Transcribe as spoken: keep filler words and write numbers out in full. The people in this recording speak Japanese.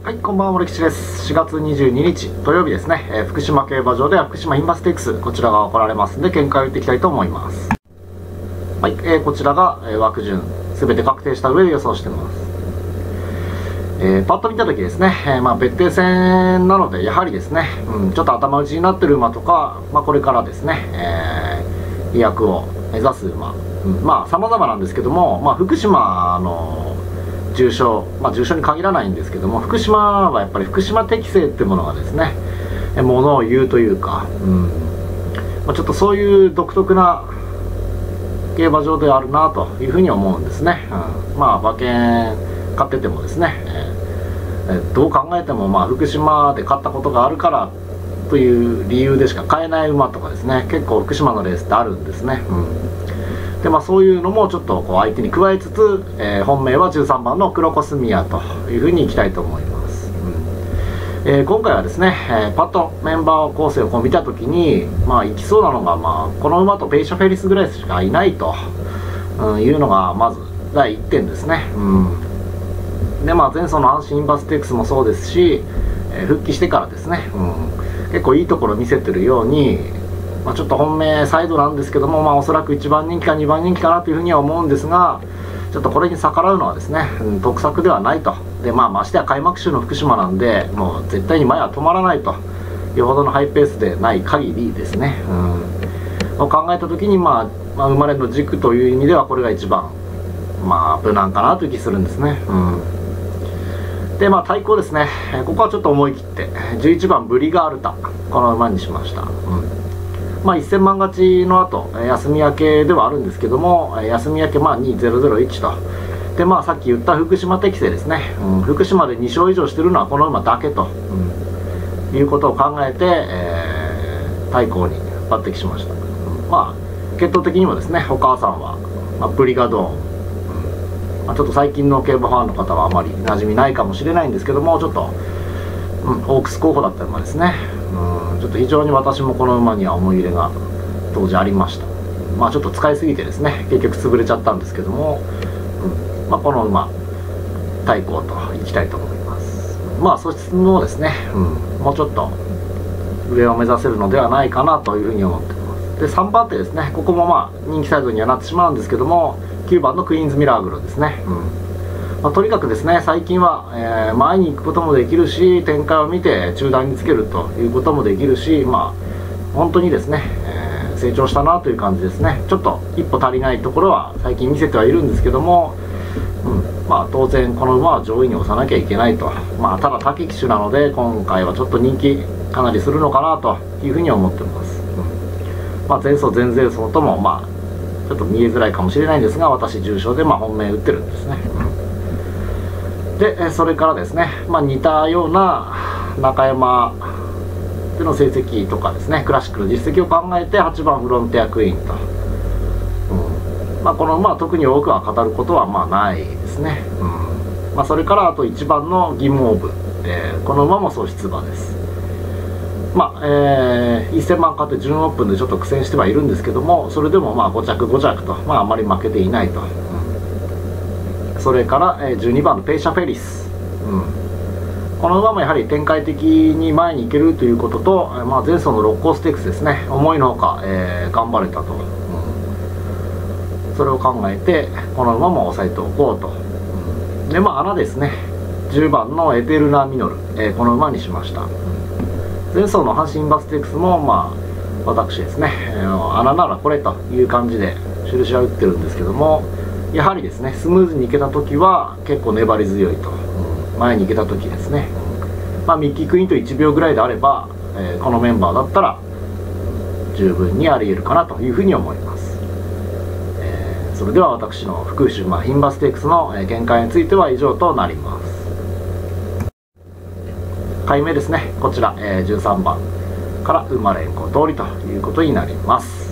はい、こんばんは、森吉です。しがつにじゅうににち土曜日ですね、えー、福島競馬場では福島インバステークス、こちらが行われますので、見解を言っていきたいと思います。はい、えー、こちらが、えー、枠順、すべて確定した上で予想しています。えー、パッと見たときですね、えーまあ、別定戦なので、やはりですね、うん、ちょっと頭打ちになってる馬とか、まあ、これからですね、えー、飛躍を目指す馬、うん、まあ、様々なんですけども、まあ、福島の重賞、まあ、重賞に限らないんですけども、福島はやっぱり福島適性っていうものがですね、ものを言うというか、うんまあ、ちょっとそういう独特な競馬場であるなというふうに思うんですね。うん、まあ馬券買っててもですね、えー、どう考えてもまあ福島で買ったことがあるからという理由でしか買えない馬とかですね、結構福島のレースってあるんですね。うんでまあ、そういうのもちょっとこう相手に加えつつ、えー、本命はじゅうさんばんのクロコスミアというふうにいきたいと思います。うんえー、今回はですね、えー、パッとメンバー構成をこう見たときに、まあ、いきそうなのが、まあ、この馬とペイシャフェリスぐらいしかいないと、うん、いうのがまずだいいってんですね。うんでまあ、前走の阪神インバステークスもそうですし、えー、復帰してからですね、うん、結構いいところ見せてるように、まあ、ちょっと本命サイドなんですけども、まあ、おそらくいちばん人気かにばん人気かなというふうには思うんですが、ちょっとこれに逆らうのはですね、うん、得策ではないと。で、まあ、ましてや開幕週の福島なんで、もう絶対に前は止まらないというほどのハイペースでない限りですね、うん、を考えたときに、まあ、まあ、生まれの軸という意味では、これが一番、まあ、無難かなという気するんですね。うん、で、まあ、対抗ですね、ここはちょっと思い切って、じゅういちばんブリガールタ、この馬にしました。うんまあ、せんまん勝ちの後休み明けではあるんですけども、休み明けまあにせんいちとで、まあ、さっき言った福島適正ですね、うん、福島でにしょう以上してるのはこの馬だけと、うん、いうことを考えて、えー、対抗に抜擢しました。うん、まあ血統的にもですね、お母さんは、まあ、ブリガドーン、うんまあ、ちょっと最近の競馬ファンの方はあまり馴染みないかもしれないんですけども、ちょっと、うん、オークス候補だった馬ですね。うんちょっと非常に私もこの馬には思い入れが当時ありました。まあちょっと使いすぎてですね、結局潰れちゃったんですけども、うんまあ、この馬対抗といきたいと思います。まあそのですね、うん、もうちょっと上を目指せるのではないかなというふうに思っています。でさんばん手ですね、ここもまあ人気サイドにはなってしまうんですけども、きゅうばんのクイーンズミラーグルですね。うんまあ、とにかくですね、最近は、えー、前に行くこともできるし、展開を見て中段につけるということもできるし、まあ、本当にですね、えー、成長したなという感じですね。ちょっと一歩足りないところは最近見せてはいるんですけども、うんまあ、当然この馬は上位に押さなきゃいけないと、まあ、ただ武騎手なので今回はちょっと人気かなりするのかなというふうに思ってます。うんまあ、前走前々走とも、まあ、ちょっと見えづらいかもしれないんですが、私重賞でまあ本命打ってるんですね。うんでそれからですね、まあ、似たような中山での成績とかですね、クラシックの実績を考えてはちばんフロンティアクイーンと、うんまあ、この馬は特に多くは語ることはまあないですね。うんまあ、それからあといちばんのギムオーブ、えー、この馬もそう出馬です。まあえー、せんまん勝って準オープンでちょっと苦戦してはいるんですけども、それでもまあご着ご着と、まあ、あまり負けていないと。それからじゅうにばんのペイシャフェリス、うん、この馬もやはり展開的に前に行けるということと、まあ、前走の六甲ステークスですね、思いのほか、えー、頑張れたと、うん、それを考えてこの馬も抑えておこうと、うん、でまあ穴ですね、じゅうばんのエテルナミノル、えー、この馬にしました。前走の阪神インバステークスもまあ私ですね、えー、穴ならこれという感じで印は打ってるんですけども、やはりですね、スムーズにいけた時は結構粘り強いと、うん、前に行けた時ですね、まあ、ミッキークイーンといちびょうぐらいであれば、えー、このメンバーだったら十分にありえるかなというふうに思います。えー、それでは私の福島インバステークスの見解については以上となります。回目ですね、こちら、えー、じゅうさんばんから馬連行通りということになります。